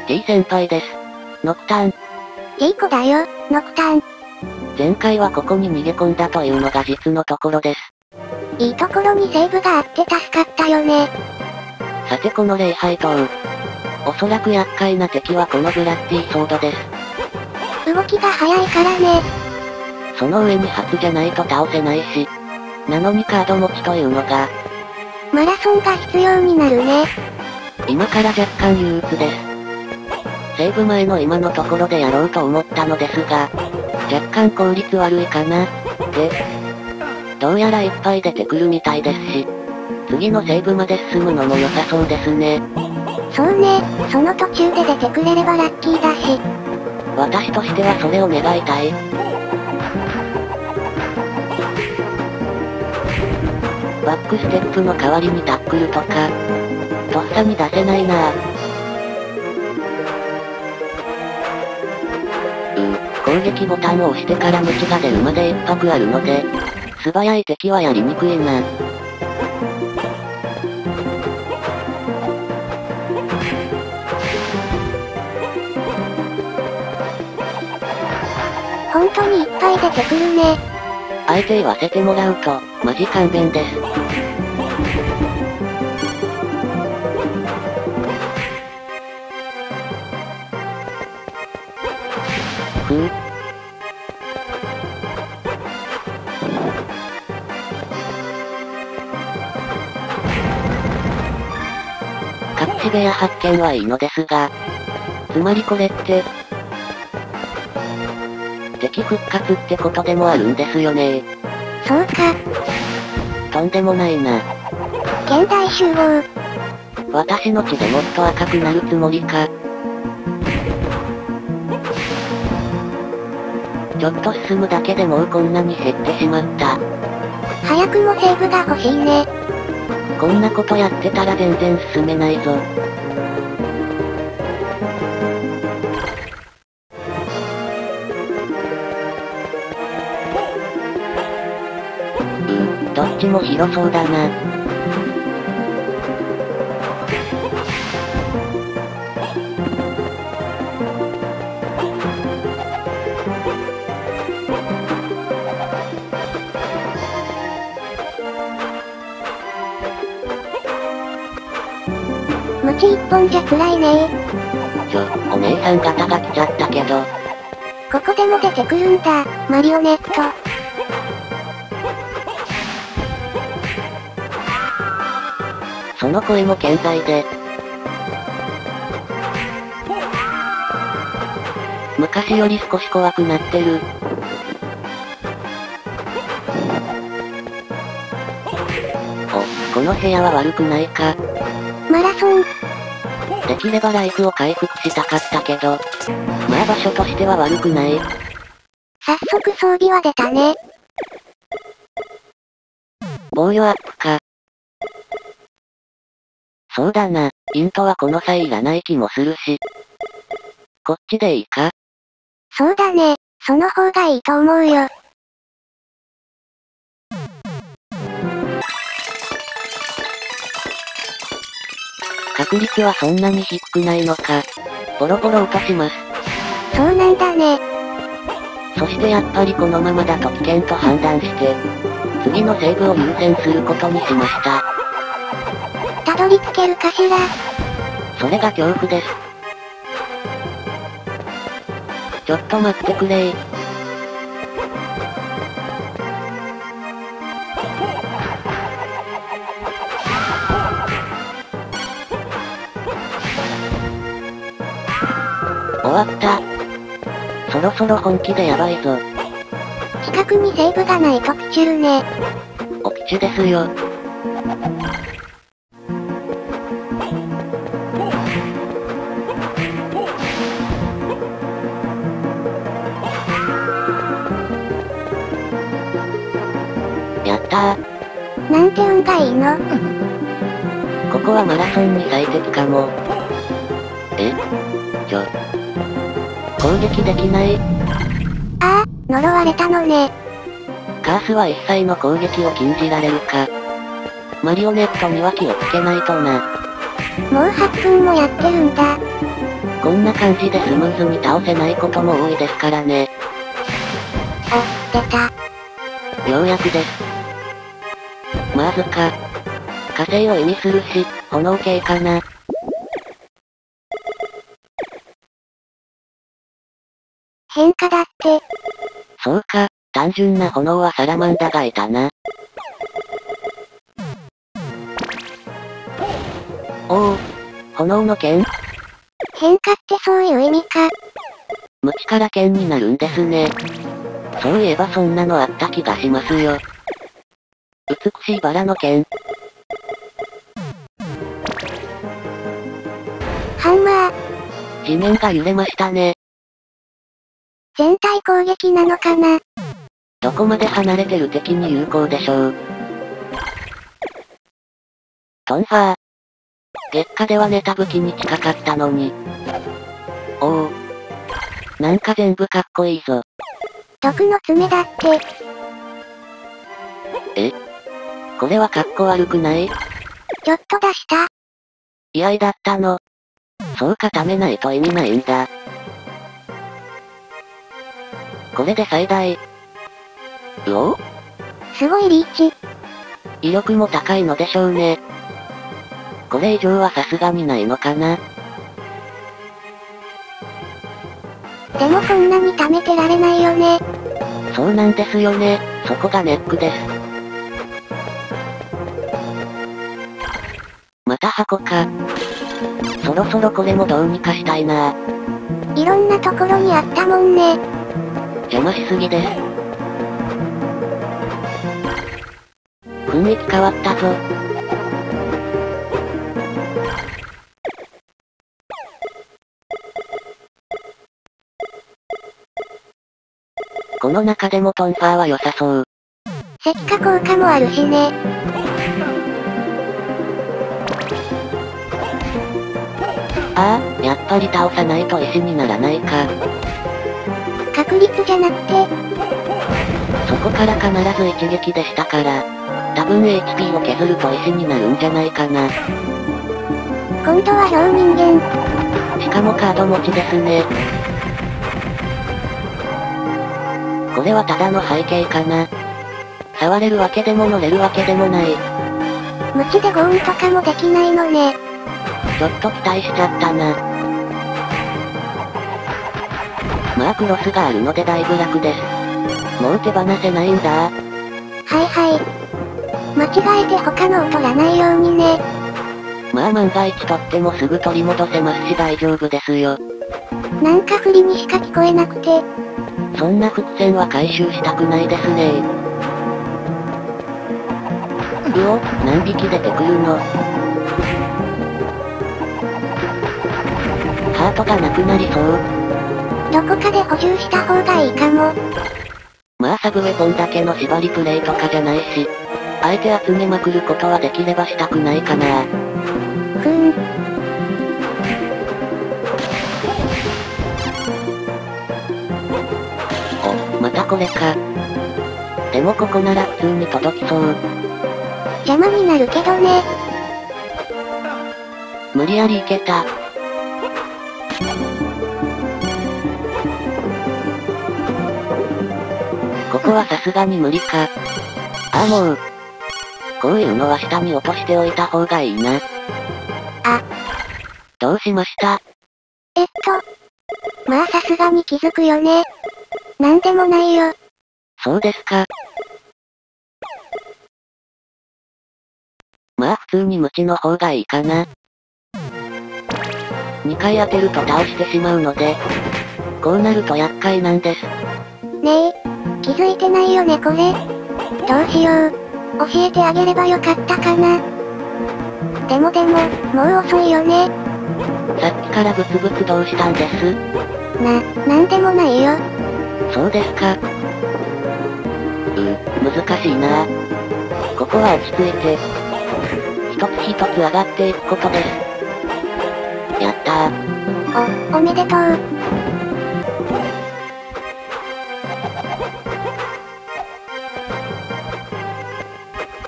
T 先輩です。ノクターン。 ジーコだよ、ノクターン。 前回はここに逃げ込んだというのが実のところです。 いいところにセーブがあって助かったよね。 さてこの礼拝塔。おそらく厄介な敵はこのブラッディソードです。 動きが速いからね。 その上に初じゃないと倒せないし。なのにカード持ちというのが。 マラソンが必要になるね。 今から若干憂鬱です。セーブ前の今のところでやろうと思ったのですが、若干効率悪いかな、ってどうやらいっぱい出てくるみたいですし、次のセーブまで進むのも良さそうですね。 そうね、その途中で出てくれればラッキーだし。 私としてはそれを願いたい。バックステップの代わりにタックルとか、とっさに出せないなぁ。攻撃ボタンを押してから無知が出るまで一拍あるので、素早い敵はやりにくいな。 本当にいっぱい出てくるね。 あえて言わせてもらうと、マジ勘弁です。ふぅ。隠し部屋発見はいいのですが、つまりこれって、敵復活ってことでもあるんですよね。 そうか。 とんでもないな。 現代集合。 私の血でもっと赤くなるつもりか。ちょっと進むだけでもうこんなに減ってしまった。 早くもセーブが欲しいね。 こんなことやってたら全然進めないぞ。どっちも広そうだな。 ムチ一本じゃ辛いねお姉さん方が来ちゃったけど。 ここでも出てくるんだ、マリオネット。 その声も健在で。昔より少し怖くなってる。お、この部屋は悪くないか。 マラソン。 できればライフを回復したかったけど、まあ場所としては悪くない。 早速装備は出たね。 防御アップか。そうだな、イントはこの際いらない気もするし。こっちでいいか？ そうだね、その方がいいと思うよ。 確率はそんなに低くないのか。ボロボロ落とします。 そうなんだね。 そしてやっぱりこのままだと危険と判断して、次のセーブを優先することにしました。 たどり着けるかしら？ それが恐怖です。ちょっと待ってくれー。終わった。そろそろ本気でやばいぞ。 近くにセーブがないとピチるね。 おピチですよ。やったー。 なんて運がいいの？ ここはマラソンに最適かも。攻撃できない。 ああ、呪われたのね。 カースは一切の攻撃を禁じられるか。マリオネットには気をつけないとな。 もう8分もやってるんだ。 こんな感じでスムーズに倒せないことも多いですからね。 お、出た。 ようやくです。まずか。火星を意味するし、炎系かな。 変化だって。 そうか、単純な炎はサラマンダがいたな。おお、炎の剣？ 変化ってそういう意味か。 無力剣になるんですね。そういえばそんなのあった気がしますよ。美しいバラの剣。 ハンマー。 地面が揺れましたね。 全体攻撃なのかな。 どこまで離れてる敵に有効でしょう。トンファー。月下ではネタ武器に近かったのに。おお。なんか全部かっこいいぞ。 毒の爪だって。 え？これはかっこ悪くない？ ちょっと出した。 居合だったの。そう固めないと意味ないんだ。これで最大。うお？ すごいリーチ。 威力も高いのでしょうね。これ以上はさすがにないのかな。 でもこんなに溜めてられないよね。 そうなんですよね。そこがネックです。また箱か。そろそろこれもどうにかしたいな。 いろんなところにあったもんね。 邪魔しすぎです。雰囲気変わったぞ。この中でもトンファーは良さそう。 石化効果もあるしね。 ああ、やっぱり倒さないと石にならないか。 確率じゃなくて。 そこから必ず一撃でしたから。多分 HP を削ると石になるんじゃないかな。 今度は氷人間。 しかもカード持ちですね。これはただの背景かな。触れるわけでも乗れるわけでもない。 無知でゴーンとかもできないのね。 ちょっと期待しちゃったな。まあクロスがあるのでだいぶ楽です。もう手放せないんだ。 はいはい。間違えて他のを取らないようにね。 まあ万が一取ってもすぐ取り戻せますし大丈夫ですよ。 なんか振りにしか聞こえなくて。 そんな伏線は回収したくないですね。うお、何匹出てくるの？ハートがなくなりそう。 どこかで補充した方がいいかも。 まあサブウェポンだけの縛りプレイとかじゃないし、あえて集めまくることはできればしたくないかな。 ふーん。 お、またこれか。でもここなら普通に届きそう。 邪魔になるけどね。 無理やりいけた。ここはさすがに無理か。ああもう。こういうのは下に落としておいた方がいいな。 あ。 どうしました？ まあさすがに気づくよね。なんでもないよ。 そうですか。まあ普通に無知の方がいいかな。2回当てると倒してしまうので、こうなると厄介なんです。 ねえ、気づいてないよねこれ。どうしよう。教えてあげればよかったかな。でも、もう遅いよね。 さっきからブツブツどうしたんです？ なんでもないよ。 そうですか。難しいな。ここは落ち着いて、一つ一つ上がっていくことです。やったー。 おめでとう。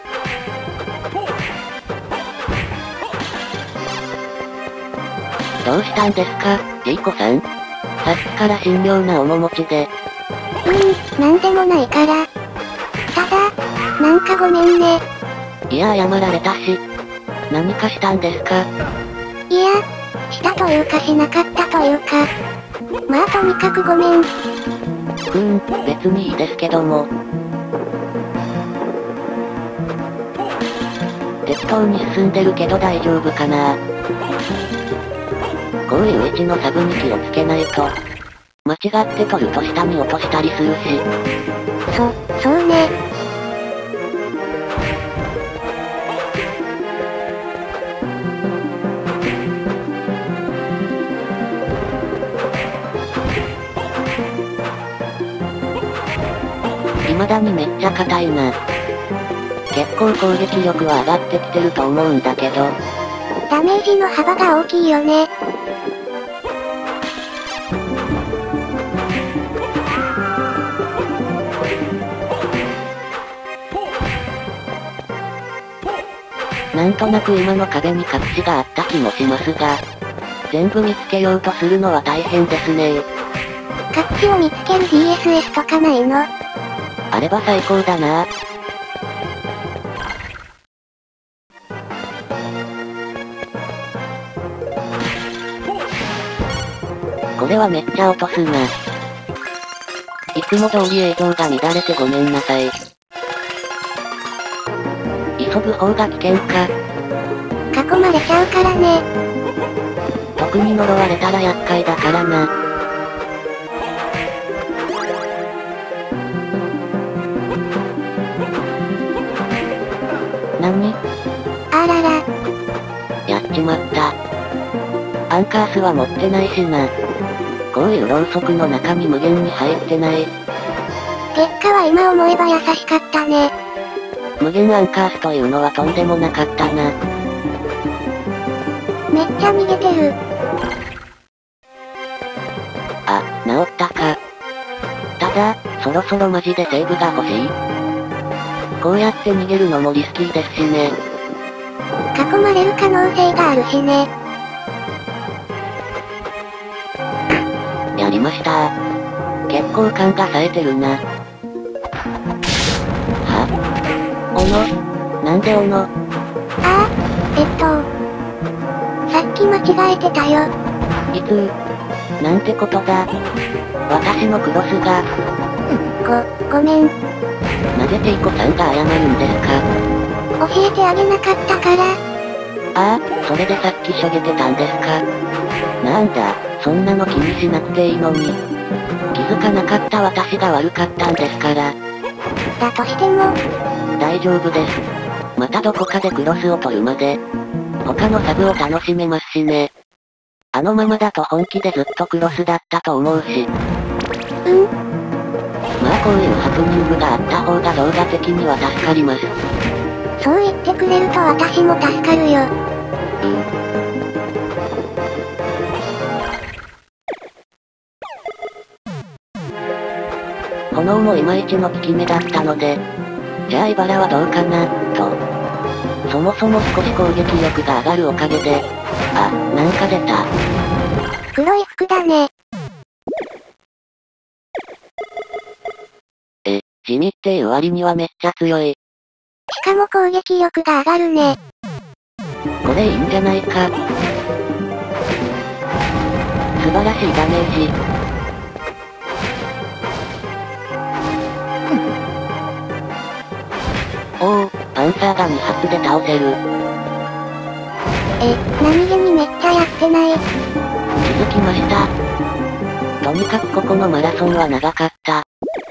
どどうしたんですか、リーコさん。さっきから神妙な面持ちで。 なんでもないから。ただ、なんかごめんね。 いや謝られたし。何かしたんですか？ いや、したというかしなかったというか。まあとにかくごめん。 別にいいですけども。適当に進んでるけど大丈夫かな。こういう位置のサブに気をつけないと。間違って取ると下に落としたりするし。 そうね。 未だにめっちゃ硬いな。結構攻撃力は上がってきてると思うんだけど。 ダメージの幅が大きいよね。 なんとなく今の壁に隠しがあった気もしますが、全部見つけようとするのは大変ですね。 隠しを見つける DSS とかないの？ あれば最高だな。これはめっちゃ落とすな。いつも通り映像が乱れてごめんなさい。急ぐ方が危険か。 囲まれちゃうからね。 特に呪われたら厄介だからな。何？ あらら。 やっちまった。アンカースは持ってないしな。こういうろうそくの中に無限に入ってない。 結果は今思えば優しかったね。 無限アンカースというのはとんでもなかったな。 めっちゃ逃げてる。 あ、治ったか。ただ、そろそろマジでセーブが欲しい。こうやって逃げるのもリスキーですしね。 囲まれる可能性があるしね。 やりましたー。結構感が冴えてるな。は？斧？なんで斧？ さっき間違えてたよ。 いつ？なんてことだ。私のクロスが。 ごめん。 なぜテイコさんが謝るんですか？ 教えてあげなかったから。 ああ、それでさっきしょげてたんですか？なんだ、そんなの気にしなくていいのに。気づかなかった私が悪かったんですから。 だとしても。 大丈夫です。またどこかでクロスを取るまで、他のサブを楽しめますしね。あのままだと本気でずっとクロスだったと思うし。まあこういうハプニングがあった方が動画的には助かります。 そう言ってくれると私も助かるよ。 炎もいまいちの効き目だったので、じゃあ茨はどうかな、と。そもそも少し攻撃力が上がるおかげで、あ、なんか出た。 黒い服だね。 地味っていう割にはめっちゃ強い。 しかも攻撃力が上がるね。 これいいんじゃないか。素晴らしいダメージ。おお、パンサーが2発で倒せる。 何気にめっちゃやってない。 気づきました。とにかくここのマラソンは長かった。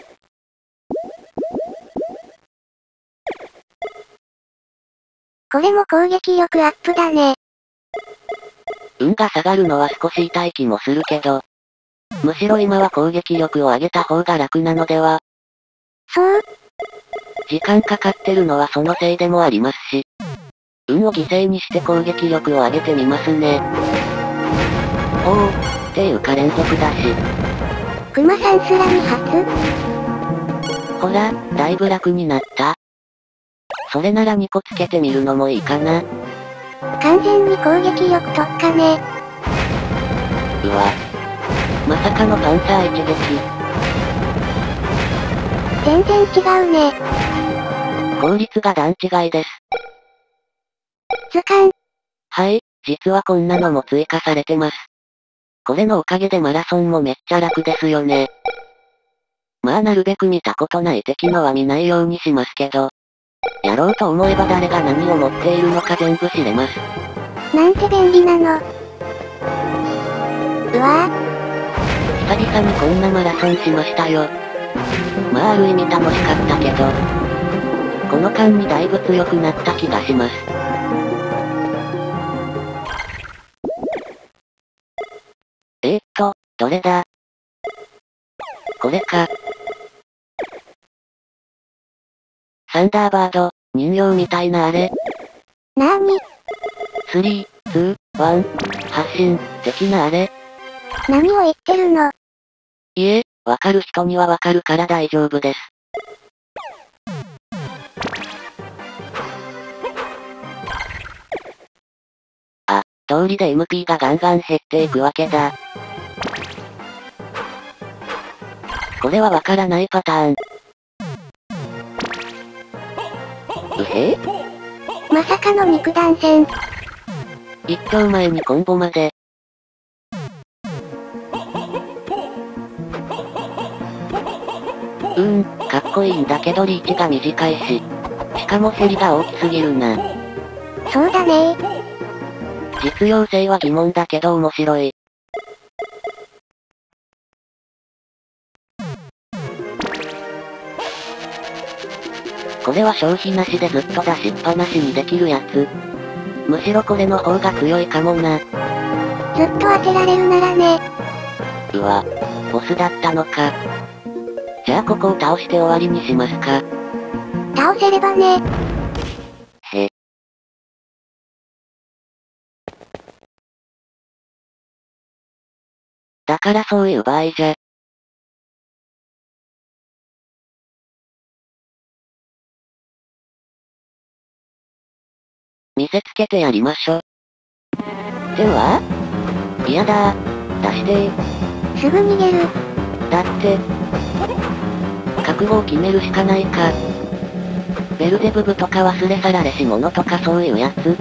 これも攻撃力アップだね。 運が下がるのは少し痛い気もするけど。むしろ今は攻撃力を上げた方が楽なのでは。 そう？ 時間かかってるのはそのせいでもありますし。運を犠牲にして攻撃力を上げてみますね。おお、っていうか連続だし。 クマさんすら2発？ ほら、だいぶ楽になった。それなら2個つけてみるのもいいかな。 完全に攻撃力特化ね。 うわ。まさかのパンツァー一撃。 全然違うね。 効率が段違いです。 図鑑。 はい、実はこんなのも追加されてます。これのおかげでマラソンもめっちゃ楽ですよね。まあなるべく見たことない敵のは見ないようにしますけど。やろうと思えば誰が何を持っているのか全部知れます。 なんて便利なの。うわ久々にこんなマラソンしましたよ。まあある意味楽しかったけど。この間にだいぶ強くなった気がします。どれだ？これか。サンダーバード、人形みたいなあれ。 なーに？ 3、2、1、発進、的なあれ。 何を言ってるの？ いえ、わかる人にはわかるから大丈夫です。あ、通りで MP がガンガン減っていくわけだ。これはわからないパターン。うへぇ？ まさかの肉弾戦。 一丁前にコンボまで。かっこいいんだけどリーチが短いし。しかも競りが大きすぎるな。 そうだね実用性は疑問だけど面白い。これは消費なしでずっと出しっぱなしにできるやつ。むしろこれの方が強いかもな。 ずっと当てられるならね。 うわ、ボスだったのか。じゃあここを倒して終わりにしますか。 倒せればね。 へ。だからそういう場合じゃ。見せつけてやりましょ。では？嫌だー。出してー。 すぐ逃げる。 だって。覚悟を決めるしかないか。ベルゼブブとか忘れ去られし者とかそういうやつ。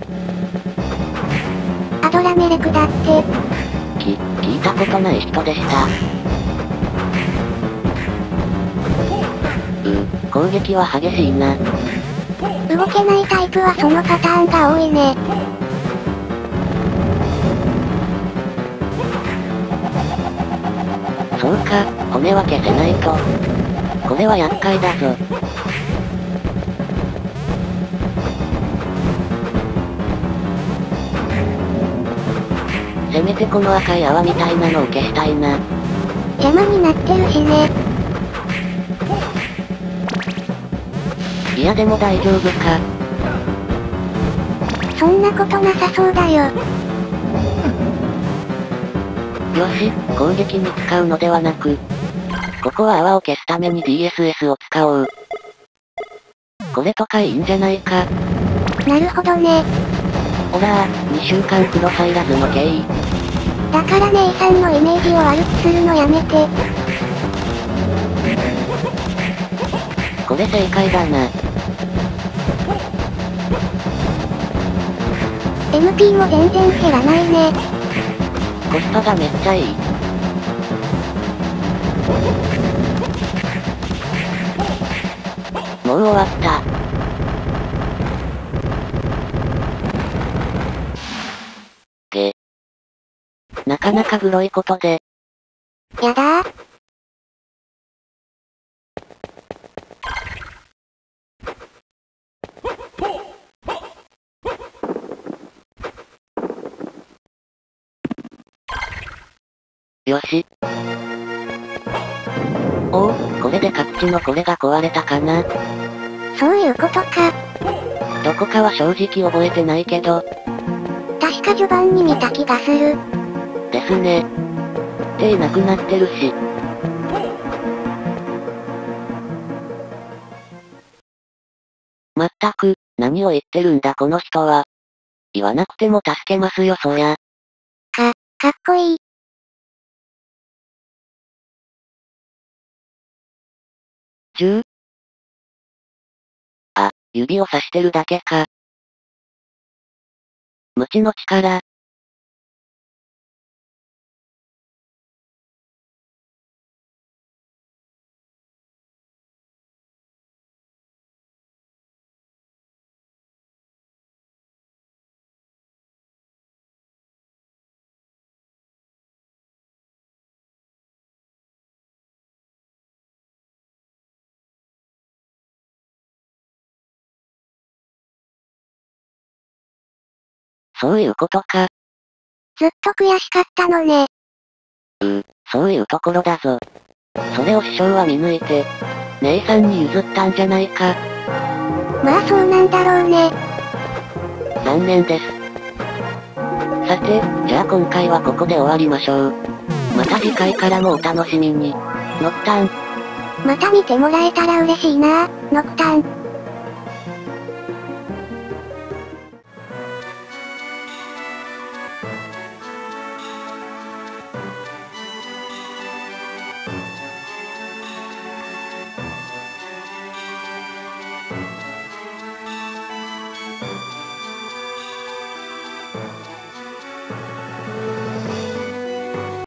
アドラメレクだって。 聞いたことない人でした。攻撃は激しいな。 動けないタイプはそのパターンが多いね。 そうか、骨は消せないと。これは厄介だぞ。せめてこの赤い泡みたいなのを消したいな。 邪魔になってるしね。 いやでも大丈夫か。 そんなことなさそうだよ。 よし、攻撃に使うのではなく、ここは泡を消すために DSS を使おう。これとかいいんじゃないか。 なるほどね。 ほら2週間黒入らずの経緯。 だから姉さんのイメージを悪くするのやめて。 これ正解だな。 MP も全然減らないね。 コスパがめっちゃいい。もう終わった。なかなかグロいことで。 やだー。 よし。おお、これで各地のこれが壊れたかな。 そういうことか。 どこかは正直覚えてないけど。 確か序盤に見た気がする。 ですね。手なくなってるし。まったく、何を言ってるんだこの人は。言わなくても助けますよそりゃ。 かっこいい。 中？あ、指をさしてるだけか。無知の力。そういうことか。 ずっと悔しかったのね。 そういうところだぞ。それを師匠は見抜いて、姉さんに譲ったんじゃないか。 まあそうなんだろうね。 残念です。さて、じゃあ今回はここで終わりましょう。また次回からもお楽しみに。ノクタン。 また見てもらえたら嬉しいな、ノクタン。